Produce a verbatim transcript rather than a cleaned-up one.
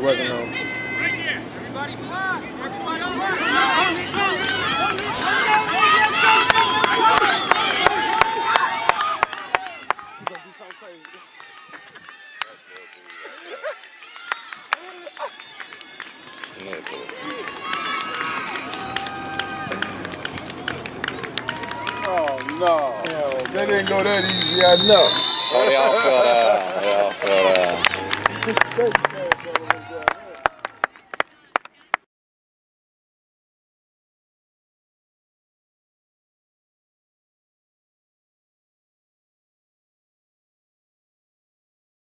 It wasn't no. Right here. Everybody pop. Everybody Oh no. Yeah, they didn't go that easy, I know. Oh, they all fell down. They all fell down.